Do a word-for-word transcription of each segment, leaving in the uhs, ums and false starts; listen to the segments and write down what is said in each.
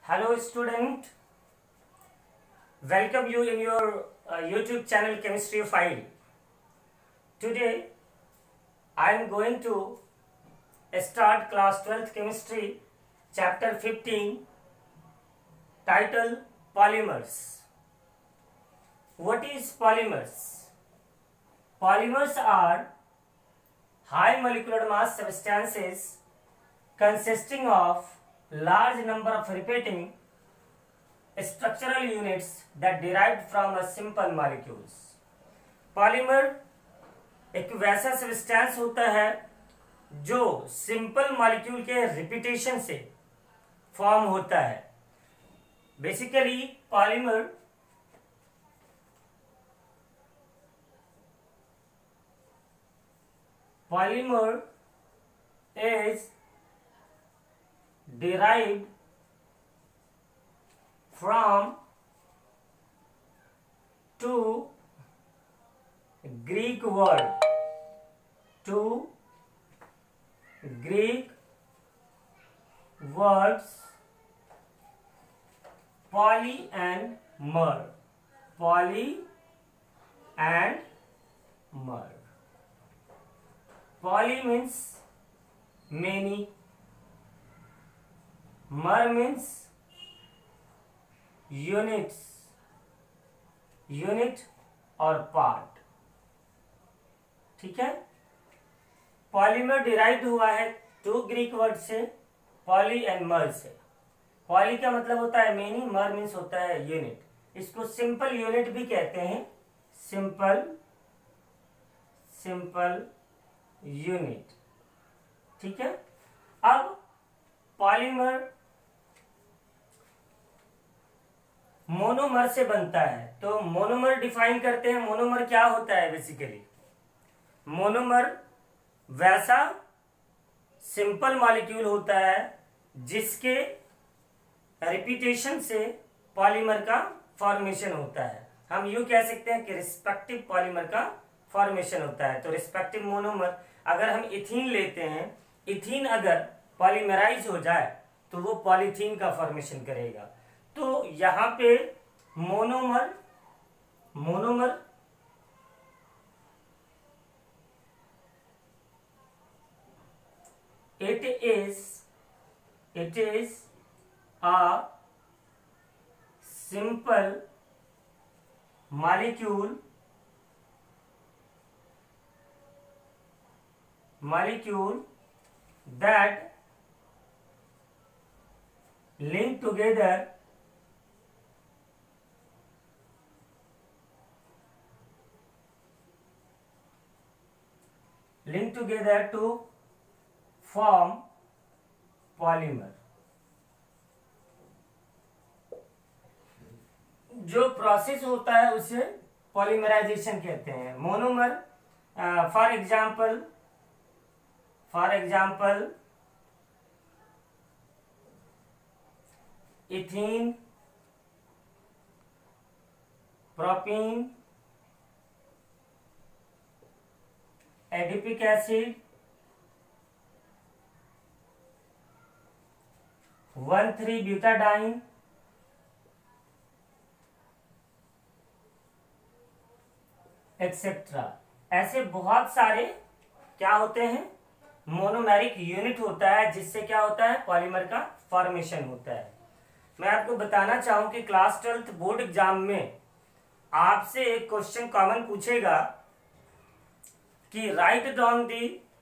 Hello student, welcome you in your uh, YouTube channel Chemistry File. Today I am going to start class twelfth chemistry chapter fifteen title Polymers. What is polymers? Polymers are high molecular mass substances consisting of large number of repeating structural units that derived from a simple molecules. Polymer एक वैसा substance होता है जो simple molecule के repetition से form होता है. Basically polymer polymer is derived from two Greek word two Greek words poly and mer. Poly and mer. Poly means many, mer means units, unit और पार्ट. ठीक है. पॉलीमर डिराइव्ड हुआ है टू ग्रीक वर्ड से, poly and mer से. Poly का मतलब होता है मेनी, मर मीन्स होता है यूनिट. इसको सिंपल यूनिट भी कहते हैं. Simple simple unit. ठीक है. अब पॉलीमर मोनोमर से बनता है. तो मोनोमर डिफाइन करते हैं. मोनोमर क्या होता है? बेसिकली मोनोमर वैसा सिंपल मॉलिक्यूल होता है जिसके रिपीटेशन से पॉलीमर का फॉर्मेशन होता है. हम यूं कह सकते हैं कि रिस्पेक्टिव पॉलीमर का फॉर्मेशन होता है. तो रिस्पेक्टिव मोनोमर, अगर हम इथीन लेते हैं, इथीन अगर पॉलीमराइज हो जाए तो वो पॉलीथीन का फॉर्मेशन करेगा. तो यहां पे monomer monomer it is it is a simple molecule molecule that link together link together to form polymer. जो प्रोसेस होता है उसे पॉलीमराइजेशन कहते हैं. Monomer for example for example ethene, propene, adipic acid, one three butadiene, etcetera. ऐसे बहुत सारे क्या होते हैं? मोनोमेरिक यूनिट होता है जिससे क्या होता है? पॉलीमर का फॉर्मेशन होता है. मैं आपको बताना चाहूं कि क्लास ट्वेल्थ बोर्ड एग्जाम में आपसे एक क्वेश्चन कॉमन पूछेगा कि write down the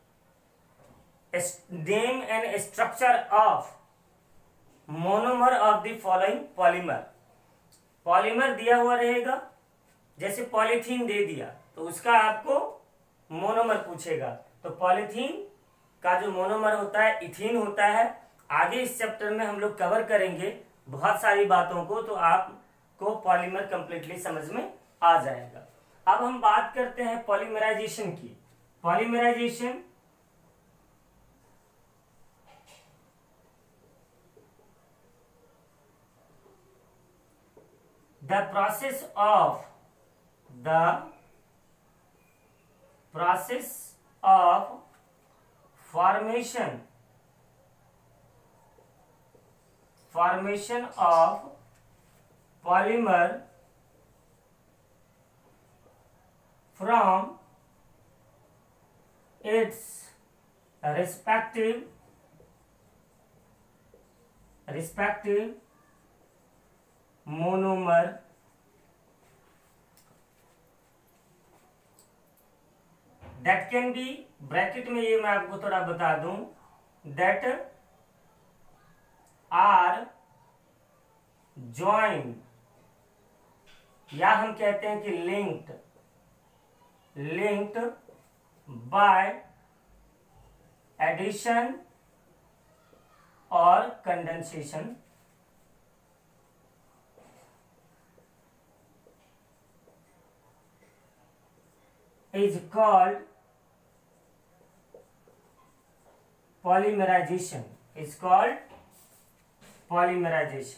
name and structure of monomer of the following polymer. Polymer दिया हुआ रहेगा, जैसे पॉलीथीन दे दिया तो उसका आपको मोनोमर पूछेगा. तो पॉलीथीन का जो मोनोमर होता है इथीन होता है. आगे इस चैप्टर में हम लोग कवर करेंगे बहुत सारी बातों को, तो आपको पॉलीमर कंप्लीटली समझ में आ जाएगा. अब हम बात करते हैं पॉलीमराइजेशन की. Polymerization the process of the process of formation formation of polymer from its respective respective monomer that can be, bracket में ये मैं आपको थोड़ा बता दूं, दैट आर ज्वाइन, या हम कहते हैं कि लिंक्ड लिंक्ड बाय एडिशन और condensation is called polymerization, is called polymerization.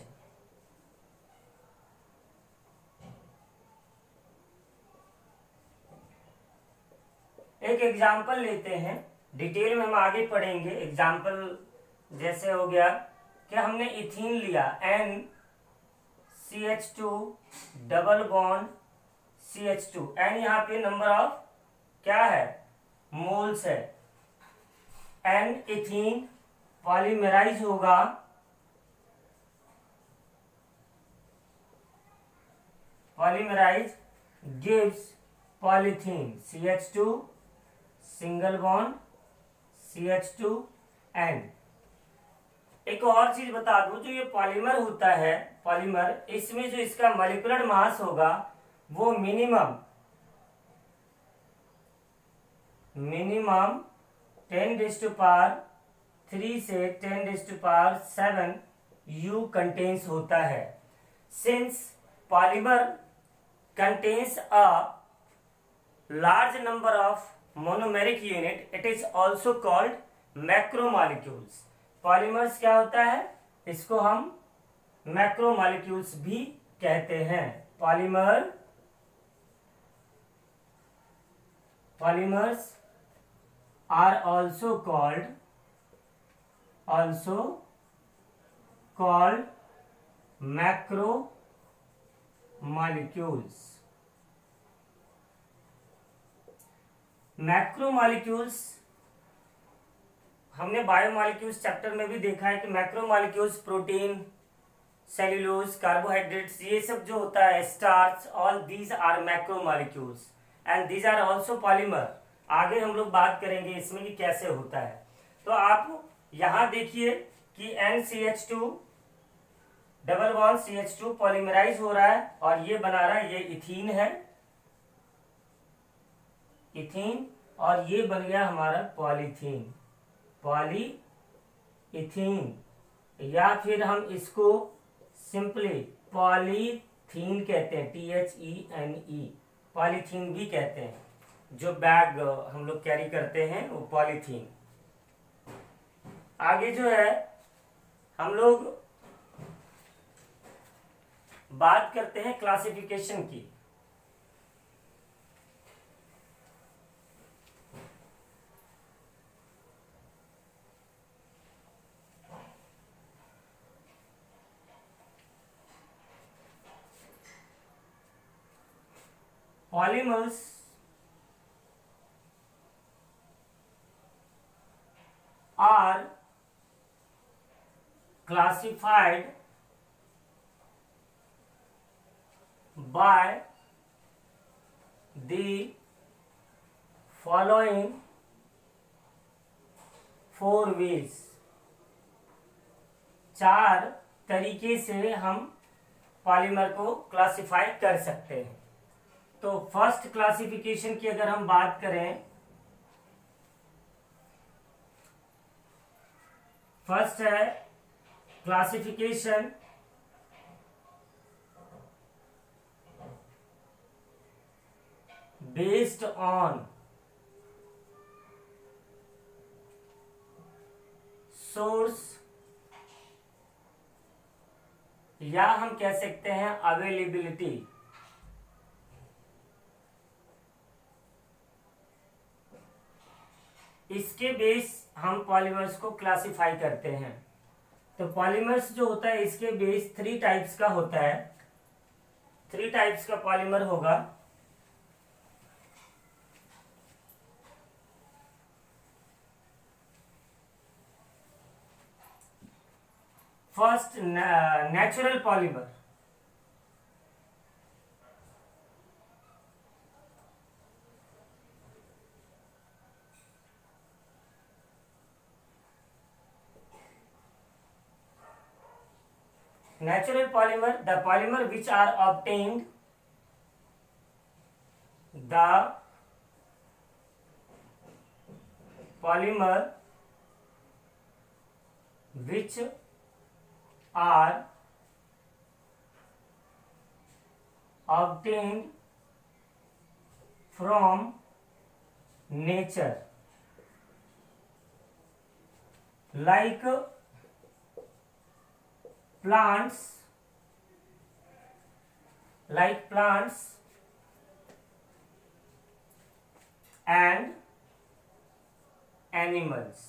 एक एग्जाम्पल लेते हैं, डिटेल में हम आगे पढ़ेंगे। एग्जाम्पल जैसे हो गया कि हमने इथीन लिया, n C H two double bond C H two, n यहाँ पे नंबर ऑफ क्या है, मोल्स है। एन इथीन पॉलीमराइज होगा polymerize gives polythene C H two single bond C H two n. एक और चीज बता दूं, जो ये पॉलीमर होता है, पॉलीमर, इसमें जो इसका मॉलिक्यूलर मास होगा वो minimum minimum ten raise to power three से ten raise to power seven you contains होता है। Since polymer contains a large number of monomeric unit, it is also called macromolecules. Polymers क्या होता है, इसको हम मैक्रोमॉलिक्यूल्स भी कहते हैं। Polymer polymers are also called also called macromolecules. Macromolecules हमने बायोमॉलिक्यूल्स चैप्टर में भी देखा है कि मैक्रोमॉलिक्यूल्स प्रोटीन, सेल्यूलोज, कार्बोहाइड्रेट्स, ये सब जो होता है, starch, all these are macromolecules and these are also polymer. आगे हम लोग बात करेंगे इसमें कि कैसे होता है। तो आप यहां देखिए कि n C H two double bond C H two polymerize हो रहा है और ये बना रहा है, ये इथीन है, इथीन, और ये बन गया हमारा पॉलीथीन, पॉली इथीन, या फिर हम इसको सिंपली पॉलीथीन कहते हैं, T H E N E, polythene भी कहते हैं। जो बैग हम लोग कैरी करते हैं वो पॉलीथीन। आगे जो है हम लोग बात करते हैं क्लासिफिकेशन की। Polymers are classified by the following four ways। चार तरीके से हम पॉलीमर को क्लासिफाई कर सकते हैं। तो फर्स्ट क्लासिफिकेशन की अगर हम बात करें, फर्स्ट है क्लासिफिकेशन बेस्ड ऑन सोर्स, या हम कह सकते हैं अवेलेबिलिटी। इसके बेस हम पॉलीमर्स को क्लासिफाई करते हैं। तो पॉलीमर्स जो होता है इसके बेस थ्री टाइप्स का होता है, थ्री टाइप्स का पॉलीमर होगा। First, natural polymer. Natural polymer, the polymer which are obtained, the polymer which are obtained from nature, like plants, like plants and animals।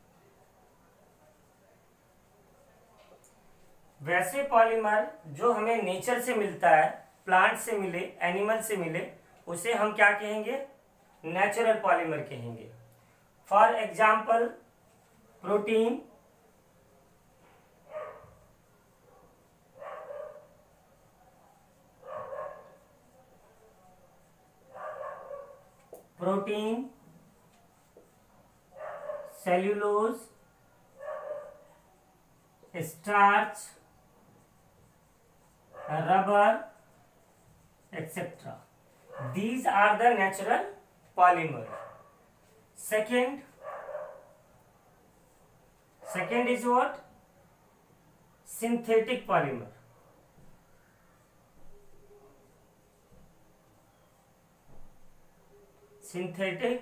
वैसे पॉलीमर जो हमें नेचर से मिलता है, प्लांट से मिले, एनिमल से मिले, उसे हम क्या कहेंगे? नेचुरल पॉलीमर कहेंगे। For example protein, protein, cellulose, starch, rubber, etcetera. These are the natural polymer. Second, second is what? Synthetic polymer. Synthetic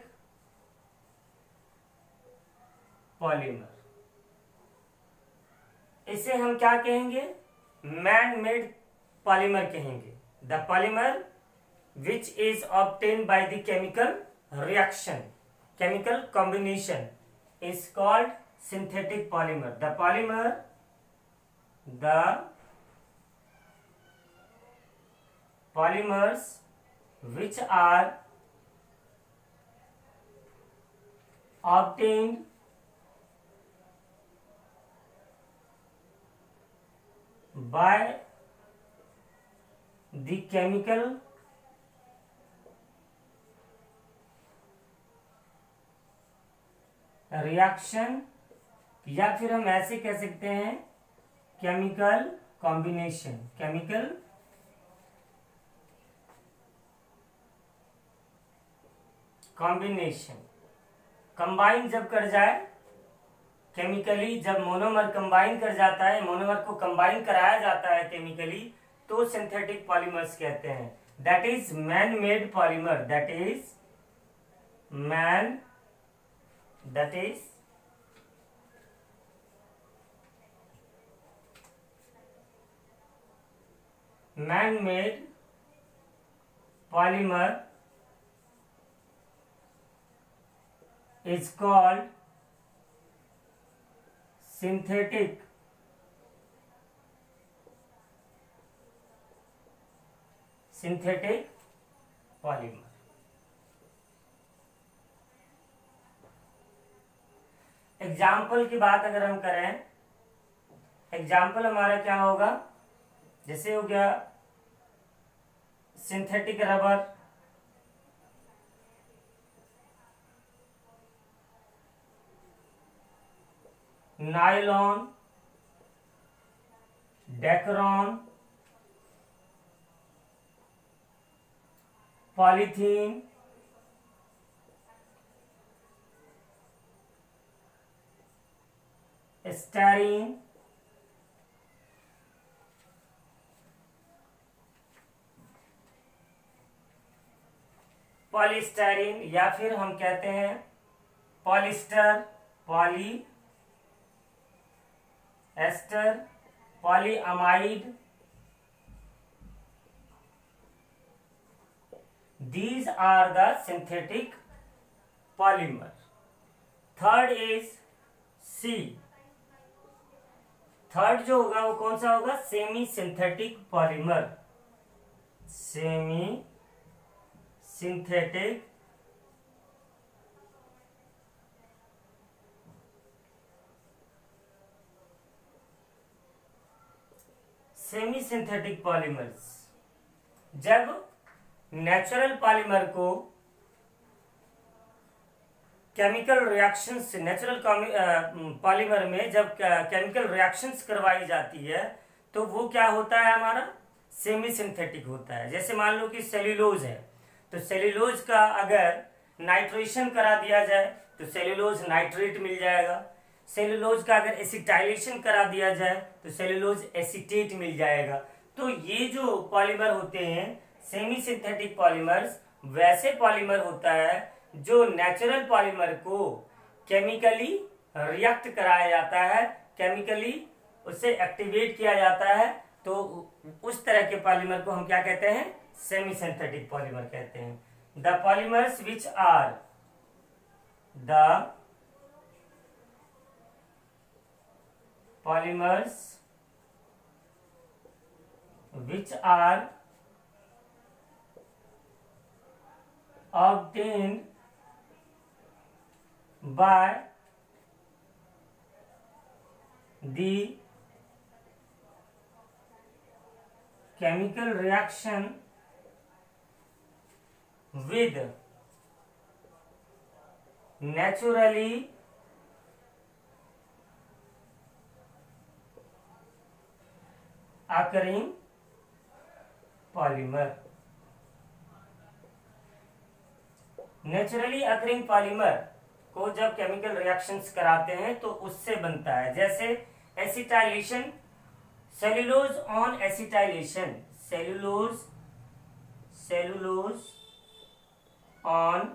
polymer, इसे हम क्या कहेंगे? मैन मेड पॉलीमर कहेंगे। The polymer which is obtained by the chemical reaction, chemical combination, is called synthetic polymer. The polymer, the polymers which are obtained by the chemical reaction, या फिर हम ऐसे कह सकते हैं chemical combination, chemical combination. Combine जब कर जाए केमिकली, जब मोनोमर कंबाइन कर जाता है, मोनोमर को कंबाइन कराया जाता है केमिकली, तो सिंथेटिक पॉलीमर्स कहते हैं। That is man made polymer, that is man that is man-made polymer is called synthetic synthetic polymer। एग्जाम्पल की बात अगर हम करें, एग्जाम्पल हमारा क्या होगा? जैसे हो गया synthetic rubber, nylon, dacron, polythene, styrene, polystyrene, या फिर हम कहते हैं polyester, poly ester, polyamide. These are the synthetic polymer. Third is C. Third जो होगा वो कौन सा होगा, semi synthetic polymer, semi synthetic semi synthetic polymers. जब नेचुरल पॉलीमर को केमिकल रिएक्शंस, नेचुरल पॉलीमर में जब केमिकल रिएक्शंस करवाई जाती है तो वो क्या होता है, हमारा सेमी सिंथेटिक होता है। जैसे मान लो कि सेल्यूलोज है, तो सेल्यूलोज का अगर नाइट्रेशन करा दिया जाए तो सेल्यूलोज नाइट्रेट मिल जाएगा। सेल्यूलोज का अगर एसिटाइलेशन करा दिया जाए तो सेल्यूलोज एसीटेट मिल जाएगा। तो ये जो पॉलीमर होते हैं सेमी सिंथेटिक पॉलीमर्स, वैसे पॉलीमर होता है जो नेचुरल पॉलीमर को केमिकली रिएक्ट कराया जाता है, केमिकली उसे एक्टिवेट किया जाता है, तो उस तरह के पॉलीमर को हम क्या कहते हैं, सेमी सिंथेटिक पॉलीमर कहते हैं। The polymers which are the polymers which are obtained by the chemical reaction with naturally occurring polymer। Naturally occurring polymer को जब केमिकल रिएक्शंस कराते हैं तो उससे बनता है, जैसे acetylation, cellulose on acetylation, cellulose cellulose on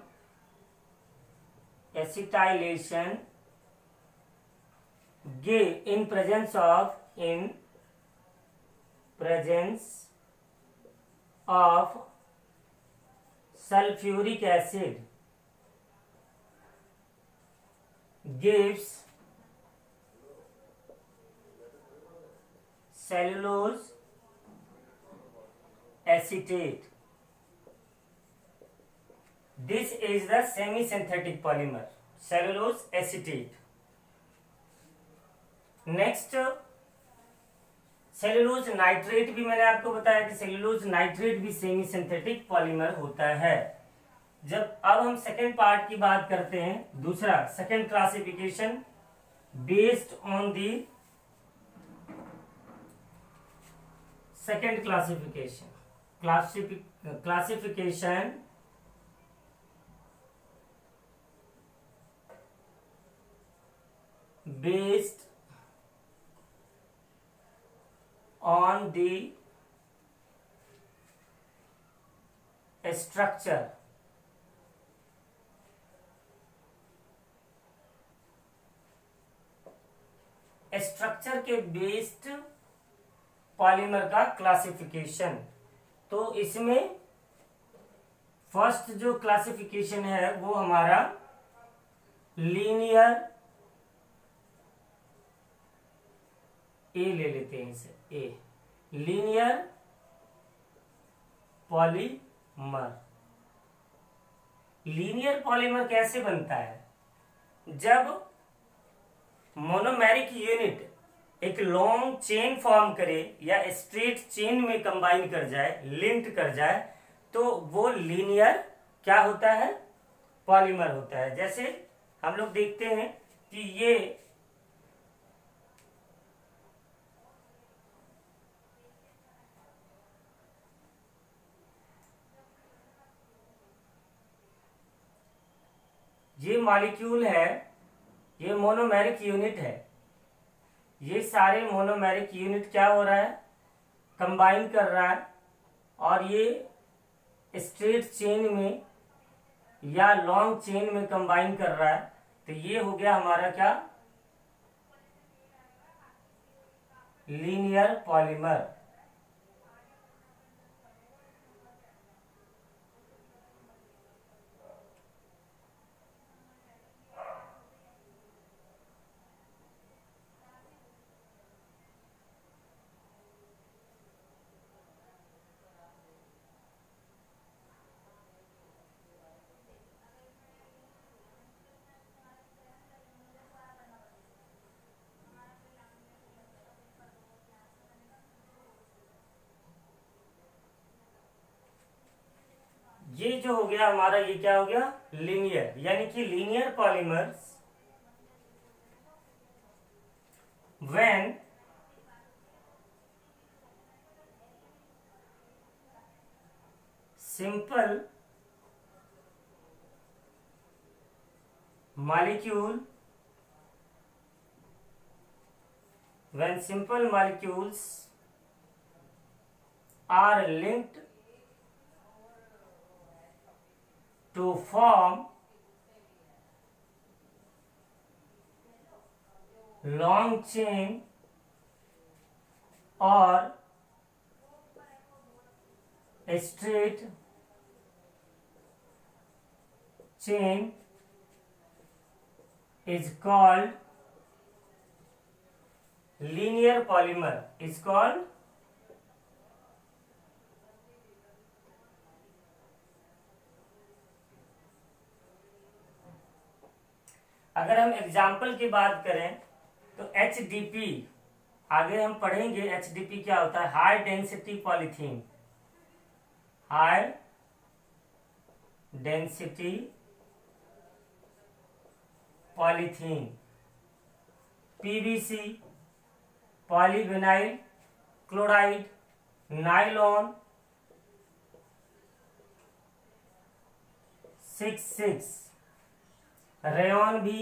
acetylation give in presence of in presence of sulfuric acid gives cellulose acetate. This is the semi-synthetic polymer, cellulose acetate. Next, cellulose nitrate भी मैंने आपको बताया कि सेल्यूलोज नाइट्रेट भी semi synthetic polymer होता है। जब अब हम सेकेंड पार्ट की बात करते हैं, दूसरा second classification based on the second classification classification based on the structure structure के बेस्ड पॉलीमर का क्लासिफिकेशन। तो इसमें फर्स्ट जो क्लासिफिकेशन है वो हमारा लीनियर, ए ले लेते हैं इसे, A linear polymer. Linear polymer कैसे बनता है, जब मोनोमेरिक यूनिट एक लॉन्ग चेन फॉर्म करे या स्ट्रेट चेन में कंबाइन कर जाए, लिंक्ड कर जाए, तो वो लीनियर क्या होता है, पॉलीमर होता है। जैसे हम लोग देखते हैं कि ये ये मॉलिक्यूल है, ये मोनोमेरिक यूनिट है, ये सारे मोनोमेरिक यूनिट क्या हो रहा है, कंबाइन कर रहा है, और ये स्ट्रेट चेन में या लॉन्ग चेन में कंबाइन कर रहा है। तो ये हो गया हमारा क्या, लीनियर पॉलीमर। ये जो हो गया हमारा, ये क्या हो गया, लीनियर, यानी कि linear polymers when simple molecule when simple molecules are linked to form long chain or a straight chain is called linear polymer, is called अगर हम एग्जाम्पल की बात करें तो एच डी पी, आगे हम पढ़ेंगे एच डी पी क्या होता है, high density polythene, high density polythene, PVC, polyvinyl chloride, nylon, six six, rayon भी,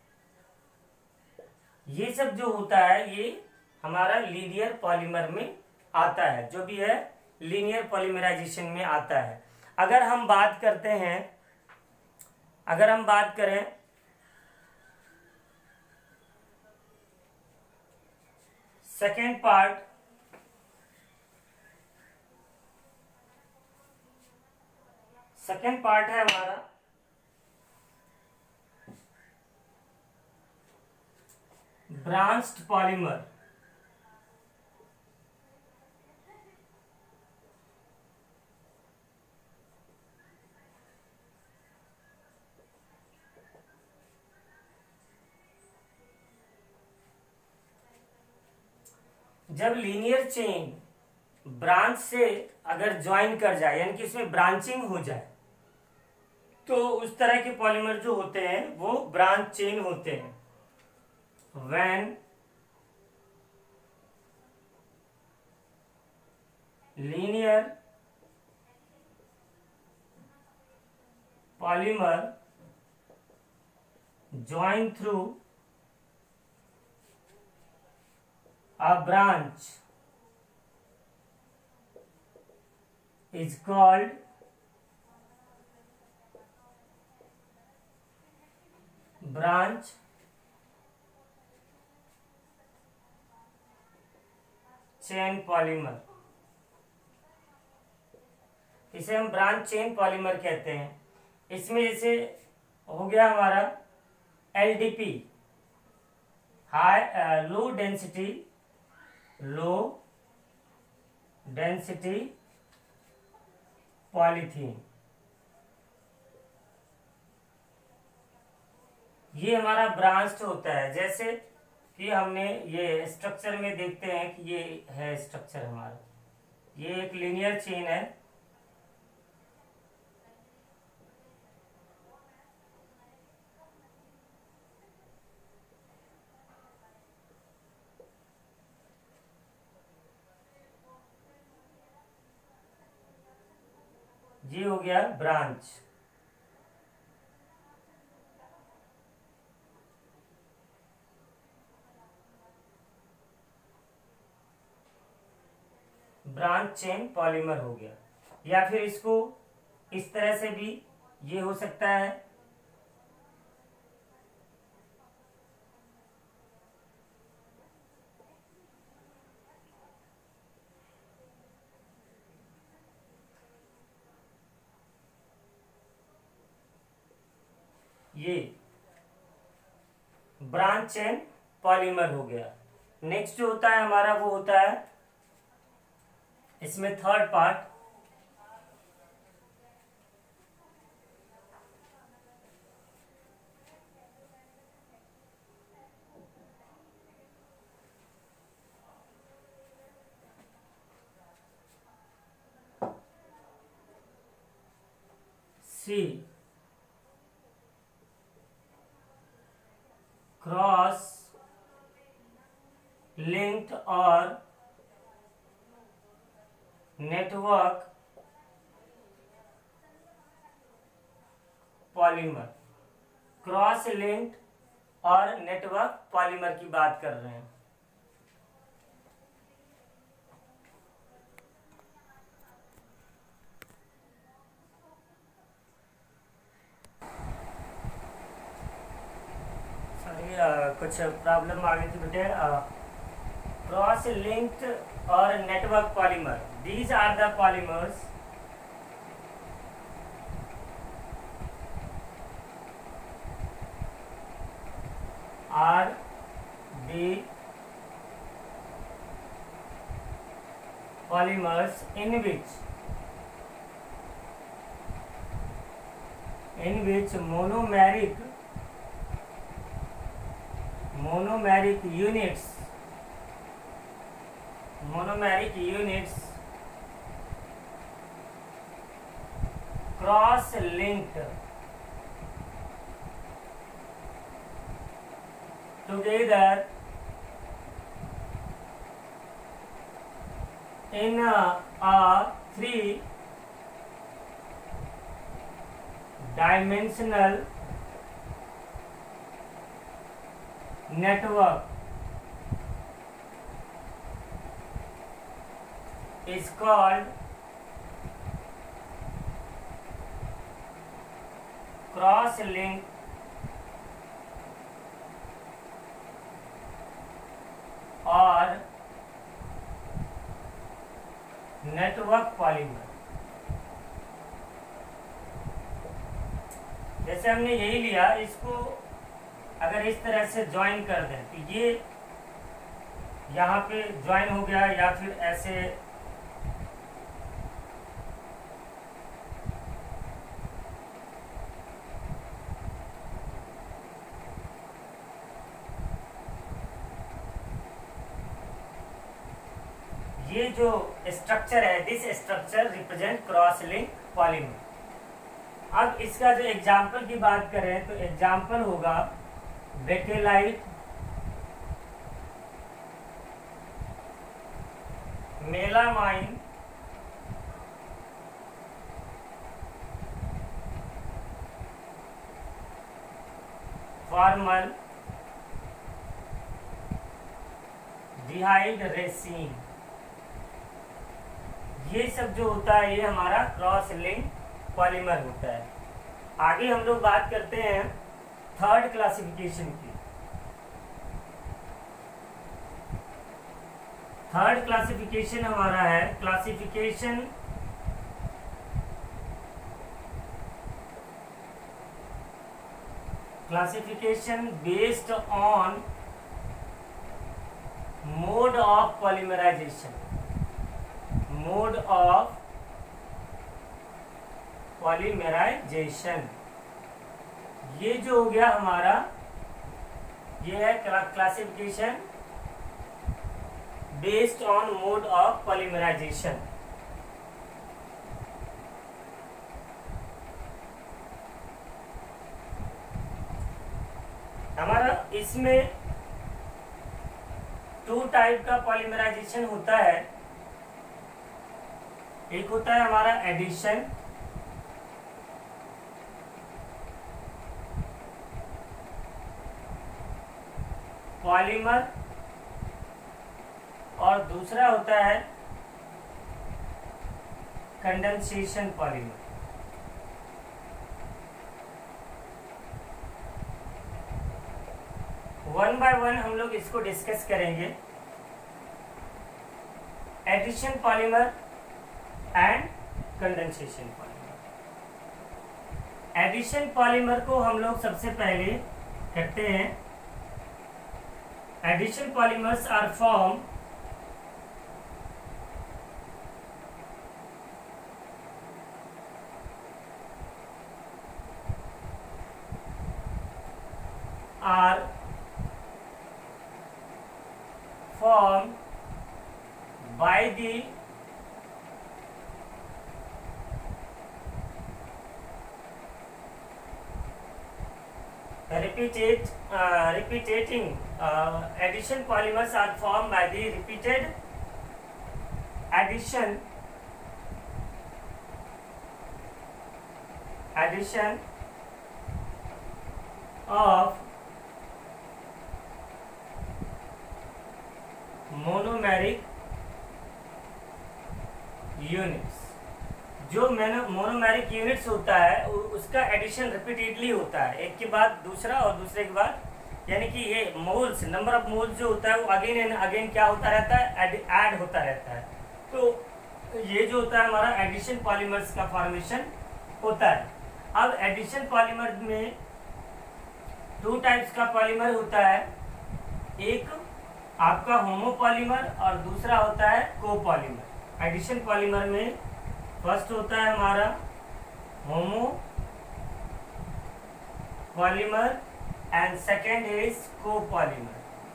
ये सब जो होता है ये हमारा लीनियर पॉलीमर में आता है, जो भी है लीनियर पॉलीमराइजेशन में आता है। अगर हम बात करते हैं, अगर हम बात करें सेकेंड पार्ट, सेकेंड पार्ट है हमारा ब्रांच्ड पॉलीमर। जब लीनियर चेन ब्रांच से अगर ज्वाइन कर जाए, यानी कि इसमें ब्रांचिंग हो जाए, तो उस तरह के पॉलीमर जो होते हैं वो ब्रांच चेन होते हैं। When linear polymer join through a branch is called branch chain polymer। इसे हम ब्रांच चेन पॉलीमर कहते हैं। इसमें जैसे हो गया हमारा L D P, high low density, low density polythene, ये हमारा ब्रांच होता है। जैसे कि हमने ये स्ट्रक्चर में देखते हैं कि ये है स्ट्रक्चर हमारा, ये एक लीनियर चेन है, ये हो गया ब्रांच। ब्रांच चेन पॉलीमर हो गया। या फिर इसको इस तरह से भी ये हो सकता है, ये ब्रांच चेन पॉलीमर हो गया। नेक्स्ट जो होता है हमारा वो होता है इसमें third part, C cross linked और नेटवर्क पॉलीमर, क्रॉस लिंक्ड और नेटवर्क पॉलीमर की बात कर रहे हैं। सॉरी कुछ प्रॉब्लम आ गई थी बेटे। क्रॉस लिंक्ड और network polymer, these are the polymers are the polymers in which in which monomeric monomeric units monomeric units cross linked together in a, a three dimensional network is called cross-linked और network polymer. जैसे हमने यही लिया, इसको अगर इस तरह से ज्वाइन कर दें तो ये यहाँ पे ज्वाइन हो गया, या फिर ऐसे ये जो स्ट्रक्चर है, this structure represent cross link polymer. अब इसका जो एग्जाम्पल की बात करें तो एग्जाम्पल होगा bakelite, melamine, formaldehyde resin, ये सब जो होता है ये हमारा क्रॉस लिंक पॉलीमर होता है। आगे हम लोग बात करते हैं थर्ड क्लासिफिकेशन की। थर्ड क्लासिफिकेशन हमारा है classification classification based on mode of polymerization, mode of polymerization. ये जो हो गया हमारा, ये है classification based on mode of polymerization. हमारा इसमें टू टाइप का पॉलीमराइजेशन होता है। एक होता है हमारा एडिशन, पॉलीमर, और दूसरा होता है condensation polymer. One by one हम लोग इसको डिस्कस करेंगे। Addition polymer and condensation polymer. Addition polymer को हम लोग सबसे पहले करते हैं। Addition polymers are form are formed by the repeated uh, repeating uh, addition polymers are formed by the repeated addition addition of monomeric units. जो monomeric units होता है उसका एडिशन रिपीटेडली होता है, एक के बाद दूसरा और दूसरे के बाद, यानी कि ये मोल्स, नंबर ऑफ मोल्स जो होता है वो अगेन एंड अगेन क्या होता रहता है, ऐड होता रहता है। तो ये जो होता है हमारा एडिशन पॉलीमर्स का फॉर्मेशन होता है। अब एडिशन पॉलीमर में दो टाइप्स का पॉलीमर होता है, एक आपका होमोपॉलीमर और दूसरा होता है कोपॉलीमर। एडिशन पॉलीमर में फर्स्ट होता है हमारा homo polymer and second is copolymer.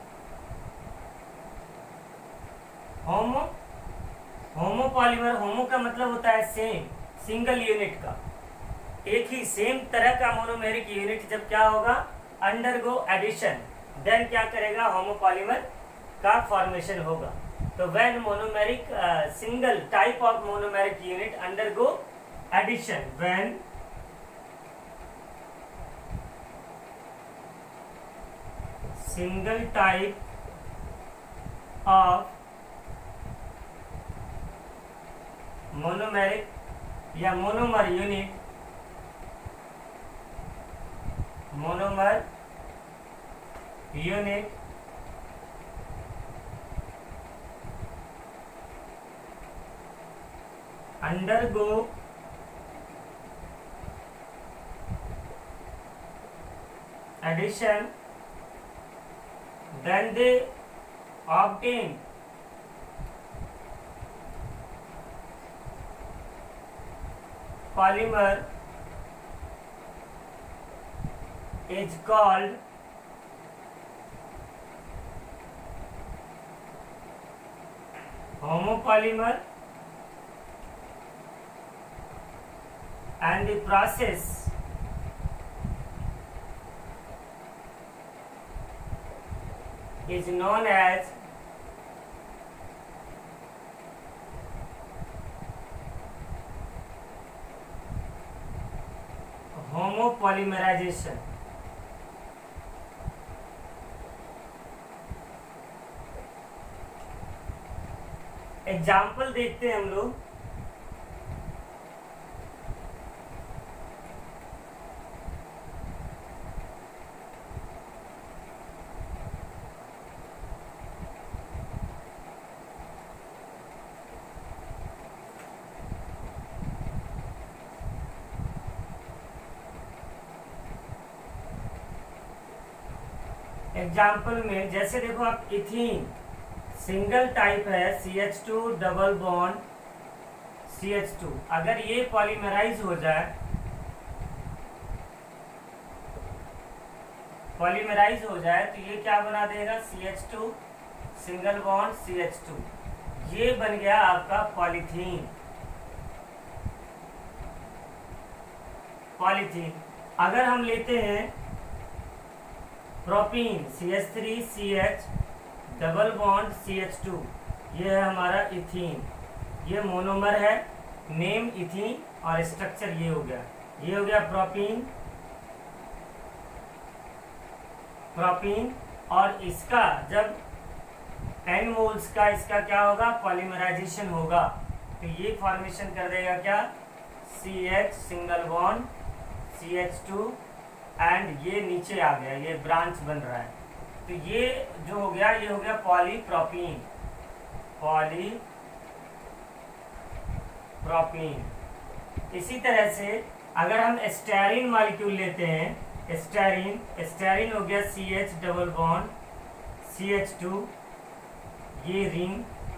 Homo homo polymer, homo का मतलब होता है सेम, सिंगल यूनिट का, एक ही सेम तरह का मोनोमेरिक यूनिट जब क्या होगा, अंडरगो एडिशन, देन क्या करेगा, होमो पॉलीमर का फॉर्मेशन होगा। तो when monomeric uh, single type of monomeric unit undergo addition, when single type of monomeric या monomer unit monomer unit undergo addition, then they obtain polymer is called homopolymer, and the process is known as homopolymerization। Example देखते हैं हम लोग। Example में जैसे देखो आप, ethene single type है, C H two double bond C H two, अगर ये पॉलीमराइज हो जाए, पॉलीमराइज हो जाए तो ये क्या बना देगा, C H two single bond C H two, ये बन गया आपका पॉलीथीन। पॉलीथीन अगर हम लेते हैं propene C H three C H double bond C H two, ये है हमारा इथीन, ये मोनोमर है, नेम इथीन और स्ट्रक्चर ये हो गया, ये हो गया प्रोपीन प्रोपीन और इसका जब एन मोल्स का इसका क्या होगा, पॉलीमराइजेशन होगा, तो ये फॉर्मेशन कर देगा क्या, C H single bond C H two, and ये नीचे आ गया, ये ब्रांच बन रहा है, तो ये जो हो गया, ये हो गया पॉलीप्रोपीन पॉलीप्रोपीन। इसी तरह से अगर हम स्टेरीन मॉलिक्यूल लेते हैं, स्टेरीन स्टेरीन हो गया C H double bond C H two, ये रिंग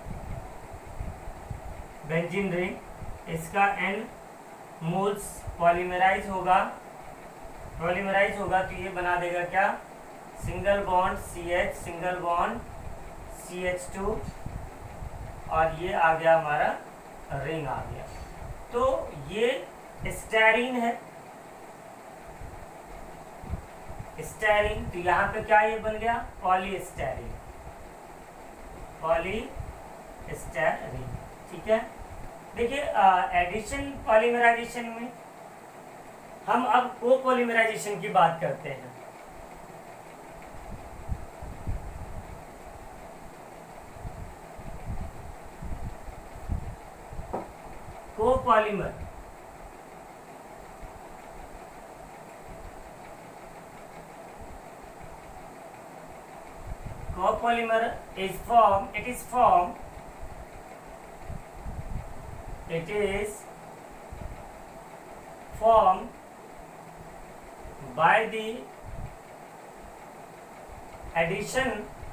बेंजीन रिंग, इसका एन मोल्स पॉलीमराइज होगा, पॉलीमराइज होगा तो ये बना देगा क्या, single bond C H single bond C H two, और ये आ गया हमारा रिंग आ गया। तो ये स्टेरीन है, स्टेरिन, तो यहाँ पे क्या ये बन गया, पॉलीस्टेरिन, पॉलीस्टेरिन। ठीक है, देखिए एडिशन पॉलीमराइजेशन में हम अब कोपॉलीमराइजेशन की बात करते हैं। Copolymer copolymer is formed it is formed it is formed by the addition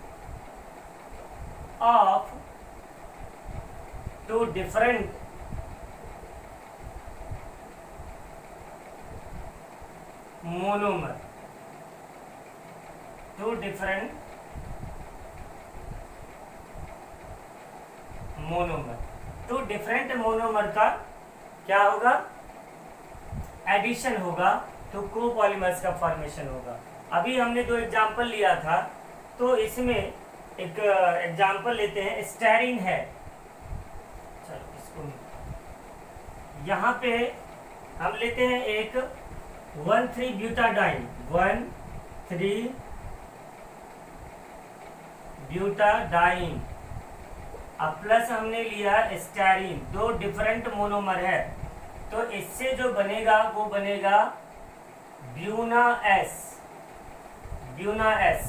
of two different monomer two different monomer. तो डिफरेंट मोनोमर का क्या होगा, एडिशन होगा, तो कोपॉलीमर्स का फॉर्मेशन होगा। अभी हमने दो एग्जांपल लिया था, तो इसमें एक एग्जांपल लेते हैं, स्टेरिन है। चलो इसको यहाँ पे हम लेते हैं एक one three butadiene, one three butadiene, अब प्लस हमने लिया स्टेरिन, दो डिफरेंट मोनोमर है, तो इससे जो बनेगा वो बनेगा ब्यूना एस, ब्यूना एस।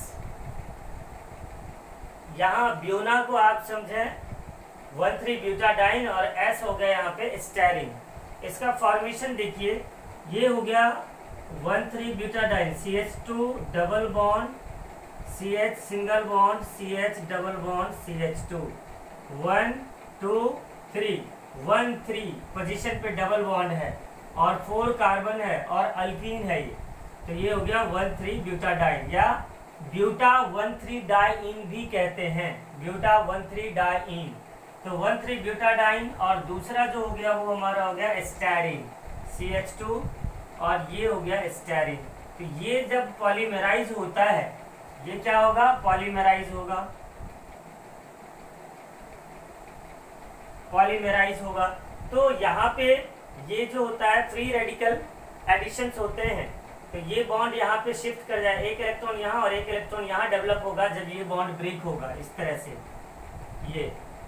यहाँ ब्यूना को आप समझें वन थ्री ब्यूटाडाइन और एस हो गया यहाँ पे स्टेरिन। इसका फॉर्मेशन देखिए, ये हो गया one three butadiene, C H two double bond, C H single bond, C H double bond, C H two, one two three, one three position पे डबल बॉन्ड है और फोर कार्बन है और अल्कीन है ये, तो ये हो गया वन थ्री ब्यूटाडाइन या ब्यूटा वन थ्री डाइइन भी कहते हैं, ब्यूटा वन थ्री डाइइन। तो वन थ्री ब्यूटाडाइन और दूसरा जो हो गया वो हमारा हो गया स्टेरिन, सी एच टू, और ये हो गया स्टेरिन। तो ये जब पॉलीमराइज होता है, ये क्या होगा, पॉलीमराइज होगा, पॉलीमराइज होगा। तो यहाँ पे ये जो होता है फ्री रेडिकल एडिशंस होते हैं, तो ये बॉन्ड यहाँ पे शिफ्ट कर जाए, एक इलेक्ट्रॉन यहाँ और एक इलेक्ट्रॉन यहाँ डेवलप होगा जब ये बॉन्ड ब्रेक होगा, इस तरह से ये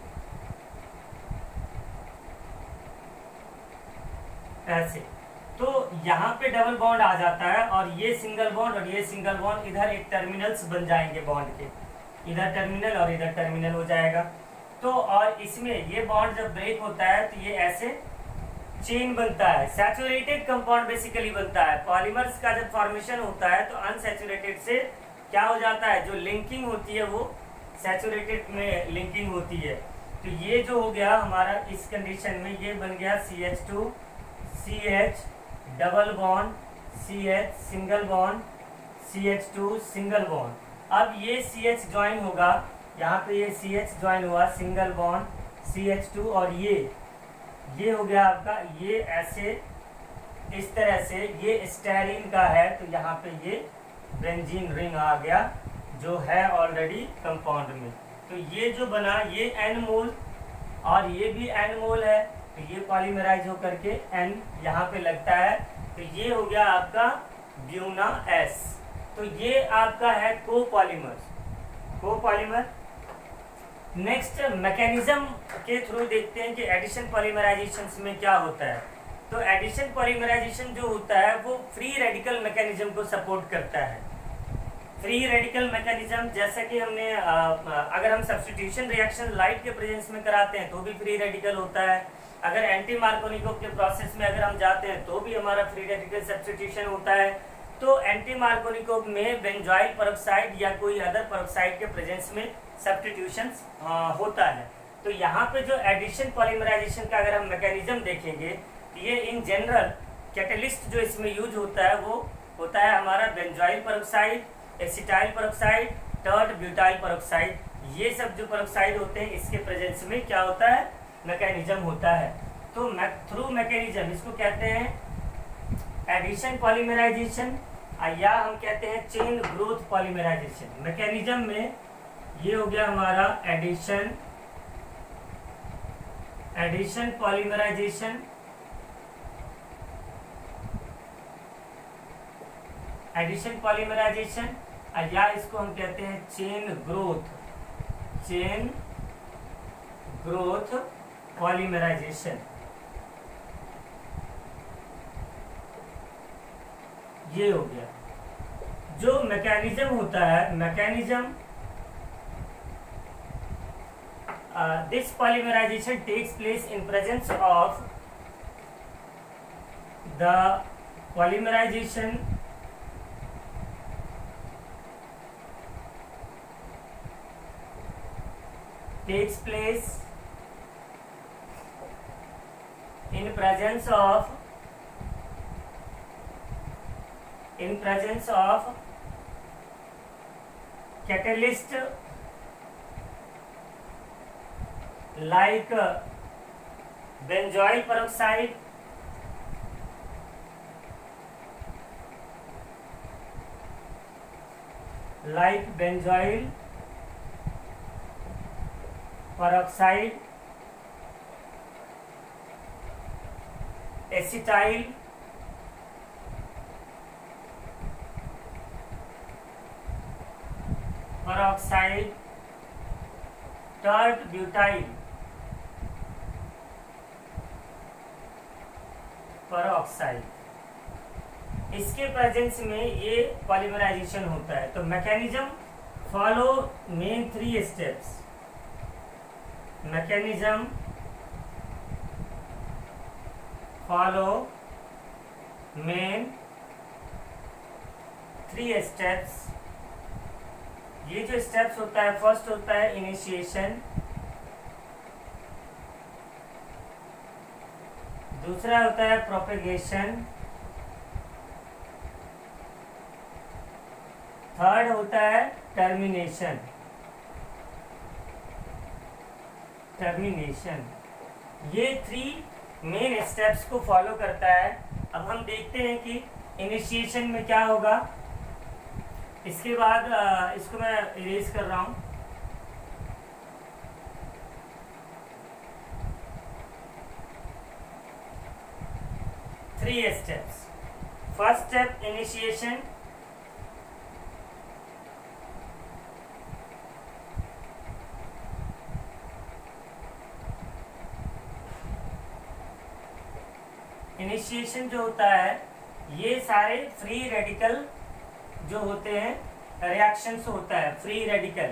ऐसे। तो यहाँ पे डबल बॉन्ड आ जाता है और ये सिंगल बॉन्ड और ये सिंगल बॉन्ड, इधर एक टर्मिनल्स बन जाएंगे बॉन्ड के, इधर टर्मिनल और इधर टर्मिनल हो जाएगा। तो और इसमें ये बॉन्ड जब ब्रेक होता है तो ये ऐसे चेन बनता है, सैचुरेटेड कंपाउंड बेसिकली बनता है। पॉलीमर्स का जब फॉर्मेशन होता है तो अनसैचुरेटेड से क्या हो जाता है, जो लिंकिंग होती है वो सैचुरेटेड में लिंकिंग होती है। तो ये जो हो गया हमारा इस कंडीशन में, ये बन गया C H two C H double bond, C H single bond, C H two single bond. अब ये सी एच ज्वाइन होगा, यहाँ पे ये सी एच ज्वाइन हुआ, single bond C H two, और ये ये हो गया आपका, ये ऐसे इस तरह से ये स्टेरिन का है, तो यहाँ पे ये बेंजीन रिंग आ गया जो है ऑलरेडी कंपाउंड में। तो ये जो बना ये एन मोल और ये भी एन मोल है, तो ये पॉलीमराइज होकर के एन यहाँ पे लगता है, तो ये हो गया आपका ब्यूना एस। तो ये आपका है कोपॉलीमर, कोपॉलीमर। नेक्स्ट मैकेनिज्म के थ्रू देखते हैं कि एडिशन पॉलीमराइजेशन में क्या होता है। तो एडिशन पॉलीमराइजेशन जो होता है वो फ्री रेडिकल मैकेनिज्म को सपोर्ट करता है। फ्री रेडिकल मैकेनिज्म जैसा कि हमने आ, अगर हम सब्स्टिट्यूशन रिएक्शन लाइट के प्रेजेंस में कराते हैं तो भी फ्री रेडिकल होता है। अगर एंटी मार्कोनिकोव के प्रोसेस में अगर हम जाते हैं तो भी हमारा फ्री रेडिकल सब्स्टिट्यूशन होता है। तो एंटी मार्कोनिकोव में बेंजोइल पेरोक्साइड या कोई अदर पेरोक्साइड के प्रेजेंस में सब्स्टिट्यूशन होता है। तो यहाँ पे जो एडिशन पॉलीमराइजेशन का अगर हम मैकेनिज्म देखेंगे, ये इन जनरल कैटलिस्ट जो इसमें यूज होता है वो होता है हमारा benzoyl peroxide, acetyl peroxide, tert butyl peroxide. ये सब जो पेरोक्साइड होते हैं इसके प्रेजेंस में क्या होता है, मैकेनिज्म होता है। तो थ्रू मैकेनिज्म इसको कहते हैं एडिशन पॉलीमराइजेशन, या हम कहते हैं चेन ग्रोथ पॉलीमराइजेशन। मैकेनिज्म में ये हो गया हमारा addition addition polymerization, addition polymerization, या इसको हम कहते हैं chain growth chain growth polymerization. ये हो गया जो मैकेनिज्म होता है। Mechanism this polymerization takes place in presence of the polymerization takes place in presence of in presence of catalyst like benzoyl peroxide, like benzoyl peroxide, acetyl peroxide, tert butyl peroxide, इसके presence में ये polymerization होता है। तो mechanism follow main three steps. mechanism follow main three steps। ये जो steps होता है, फर्स्ट होता है इनिशिएशन, दूसरा होता है प्रोपेगेशन, थर्ड होता है टर्मिनेशन टर्मिनेशन ये थ्री मेन स्टेप्स को फॉलो करता है। अब हम देखते हैं कि इनिशिएशन में क्या होगा। इसके बाद इसको मैं इरेज कर रहा हूं। Three steps. First step initiation, initiation जो होता है ये सारे फ्री रेडिकल जो होते हैं रिएक्शंस होता है, फ्री रेडिकल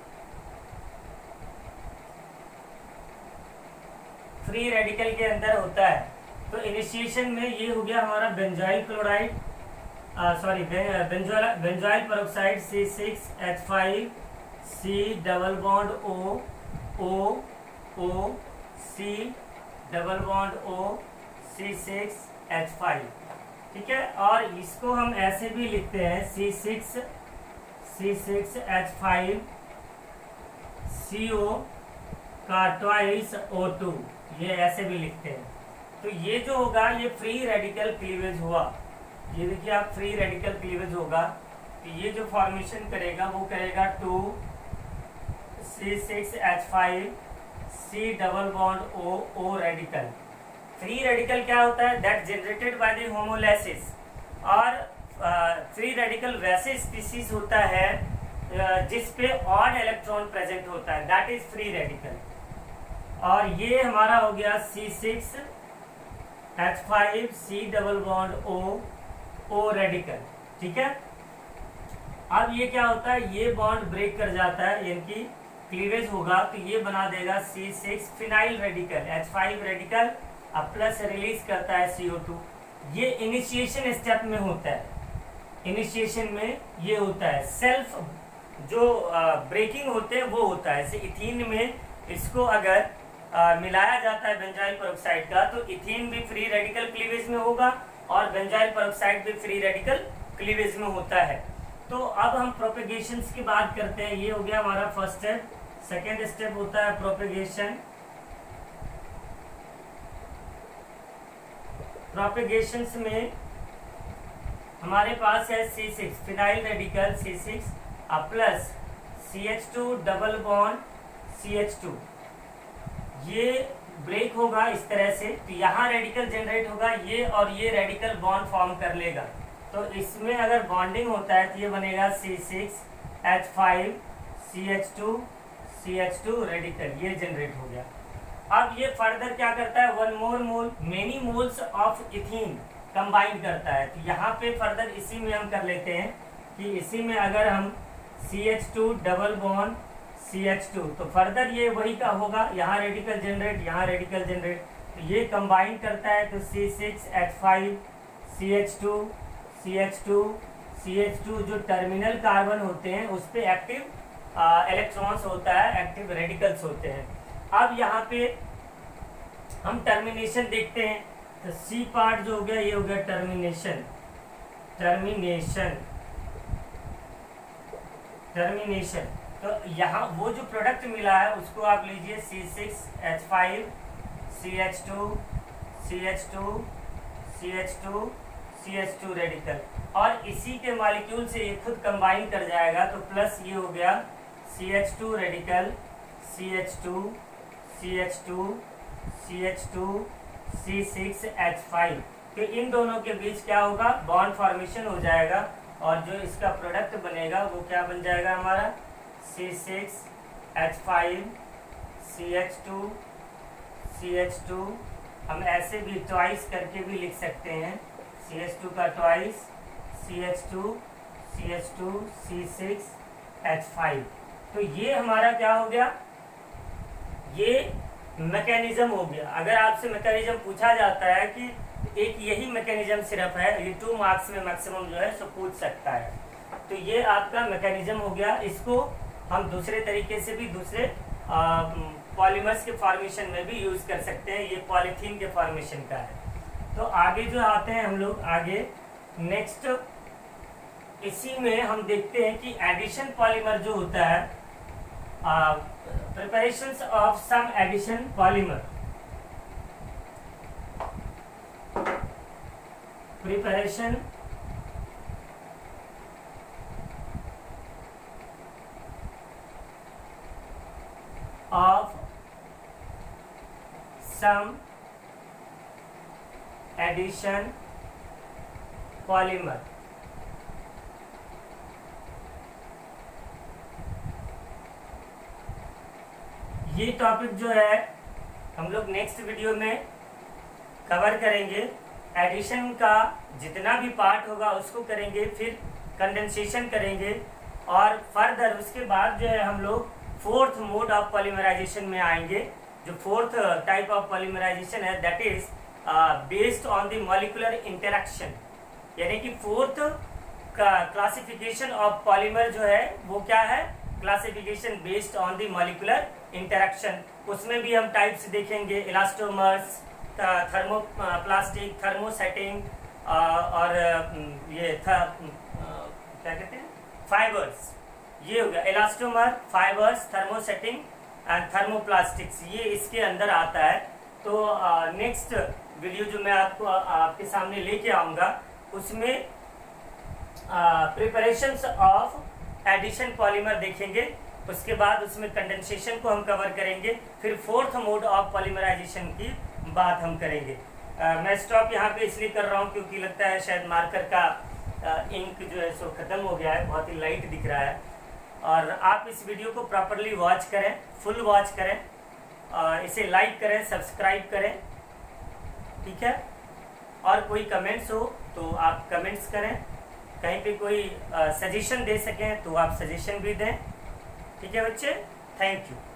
फ्री रेडिकल के अंदर होता है। तो इनिशिएशन में ये हो गया हमारा benzyl chloride sorry benzyl peroxide C six H five C double bond O O O C double bond O C six H five, ठीक है। और इसको हम ऐसे भी लिखते हैं C six C six H five C O का ट्वाइस ओ टू, ये ऐसे भी लिखते हैं। तो ये जो होगा ये फ्री रेडिकल क्लीवेज हुआ। ये देखिए आप, फ्री रेडिकल क्लीवेज होगा तो ये जो फॉर्मेशन करेगा वो करेगा two C six H five C double bond O O radical. Free radical क्या होता है? That generated by the homolysis. और फ्री रेडिकल वैसे स्पीसीज होता है uh, जिस पे ऑड इलेक्ट्रॉन प्रेजेंट होता है, दैट इज फ्री रेडिकल। और ये हमारा हो गया C six H five C double bond O O radical, ठीक है। अब ये क्या होता है, ये बॉन्ड ब्रेक कर जाता है, यानी कि क्लीवेज होगा तो ये बना देगा C six phenyl radical, H five radical अब प्लस रिलीज करता है सी ओ टू। ये इनिशिएशन स्टेप में होता है। इनिशिएशन में ये होता है सेल्फ जो ब्रेकिंग होते हैं वो होता है। जैसे इथीन में इसको अगर आ, मिलाया जाता है बेंजाइल पेरोक्साइड का तो इथीन भी फ्री रेडिकल क्लीवेज में होगा और बेंजाइल पेरोक्साइड भी फ्री रेडिकल क्लीवेज में होता है। तो अब हम प्रोपेगेशन की बात करते हैं। ये हो गया हमारा फर्स्ट स्टेप। सेकेंड स्टेप होता है प्रोपेगेशन। प्रोपेगेशन में हमारे पास है C six phenyl radical C six plus C H two double bond C H two, ये ब्रेक होगा इस तरह से, तो यहाँ रेडिकल जनरेट होगा, ये और ये रेडिकल बॉन्ड फॉर्म कर लेगा। तो इसमें अगर बॉन्डिंग होता है तो ये बनेगा C six H five C H two C H two radical, ये जनरेट हो गया। अब ये फर्दर क्या करता है, one more mole many moles of ethene combine करता है। तो यहाँ पे फर्दर इसी में हम कर लेते हैं कि इसी में अगर हम C H two double bond C H two, तो फर्दर ये वही का होगा, यहाँ रेडिकल जनरेट यहाँ रेडिकल जनरेट, तो ये कंबाइन करता है। तो C six H five C H two C H two C H two जो टर्मिनल कार्बन होते हैं उस पर एक्टिव इलेक्ट्रॉन्स होता है, एक्टिव रेडिकल्स होते हैं। अब यहाँ पे हम टर्मिनेशन देखते हैं, तो सी पार्ट जो हो गया ये हो गया टर्मिनेशन, टर्मिनेशन टर्मिनेशन तो यहाँ वो जो प्रोडक्ट मिला है उसको आप लीजिए C six H five C H two C H two C H two C H two radical, और इसी के मॉलिक्यूल से ये खुद कंबाइन कर जाएगा। तो प्लस ये हो गया C H two radical C H two C H two C H two C six H five, तो इन दोनों के बीच क्या होगा, बॉन्ड फॉर्मेशन हो जाएगा, और जो इसका प्रोडक्ट बनेगा वो क्या बन जाएगा हमारा C six H five C H two C H two, हम ऐसे भी ट्वाइस करके भी लिख सकते हैं, सी एच टू का twice C H two C H two C six H five. तो ये हमारा क्या हो गया, ये मैकेनिज्म हो गया। अगर आपसे मैकेनिज्म पूछा जाता है कि एक यही मैकेनिज्म सिर्फ है, ये टू मार्क्स में मैक्सिमम जो है सो पूछ सकता है, तो ये आपका मैकेनिज्म हो गया। इसको हम दूसरे तरीके से भी दूसरे पॉलीमर्स के फॉर्मेशन में भी यूज कर सकते हैं, ये पॉलीथीन के फॉर्मेशन का है। तो आगे जो आते हैं हम लोग आगे नेक्स्ट, इसी में हम देखते हैं कि एडिशन पॉलीमर जो होता है, preparations of some addition polymer, preparation of some addition polymer। ये टॉपिक जो है हम लोग नेक्स्ट वीडियो में कवर करेंगे। एडिशन का जितना भी पार्ट होगा उसको करेंगे, फिर कंडेंसेशन करेंगे, और फर्दर उसके बाद जो है हम लोग फोर्थ मोड ऑफ पॉलीमराइजेशन में आएंगे। जो फोर्थ टाइप ऑफ पॉलीमराइजेशन है that is based on the molecular interaction, यानी कि फोर्थ का क्लासिफिकेशन ऑफ पॉलीमर जो है वो क्या है, classification based on the molecular interaction. उसमें भी हम टाइप्स देखेंगे, इलास्टोमर्स, थर्मोप्लास्टिक, थर्मोसेटिंग, और ये था क्या कहते हैं फाइबर्स, ये हो गया elastomer, fibres, thermosetting and thermoplastics, ये इसके अंदर आता है। तो नेक्स्ट वीडियो जो मैं आपको आपके सामने लेके आऊँगा उसमें प्रिपरेशंस ऑफ एडिशन पॉलीमर देखेंगे, उसके बाद उसमें कंडेंसेशन को हम कवर करेंगे, फिर फोर्थ मोड ऑफ पॉलीमराइजेशन की बात हम करेंगे। uh, मैं स्टॉप यहाँ पे इसलिए कर रहा हूँ क्योंकि लगता है शायद मार्कर का इंक uh, जो है सो ख़त्म हो गया है, बहुत ही लाइट दिख रहा है। और आप इस वीडियो को प्रॉपरली वॉच करें, फुल वॉच करें, uh, इसे लाइक करें, सब्सक्राइब करें, ठीक है। और कोई कमेंट्स हो तो आप कमेंट्स करें, कहीं पे कोई सजेशन uh, दे सकें तो आप सजेशन भी दें, ठीक है बच्चे। Thank you.